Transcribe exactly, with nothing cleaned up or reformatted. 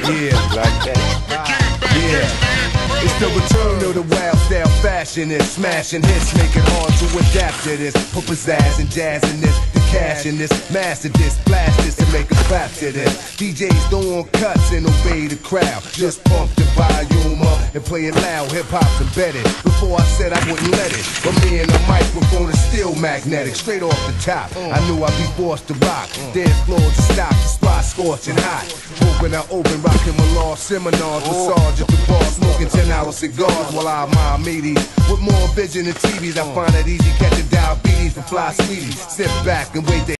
Yeah, like that. Yeah. It's the return of the wild style fashion. It's smashing hits, make it hard to adapt to this. Put pizzazz and jazz in this, the cash in this, master this, blast this, and make a clap to this. D Js don't want cuts and obey the crowd. Just pump the volume up and play it loud. Hip hop's embedded. Before I said I wouldn't let it, but me and the microphone is still magnetic. Straight off the top, I knew I'd be forced to rock. Dance floors to stop, the spot scorching hot. Open, I open, rocking my law seminars with Sergeant the bar, smoking ten hour cigars while I admire meaties. With more vision than T Vs, I find it easy catching diabetes for fly sweeties. Sit back and wait.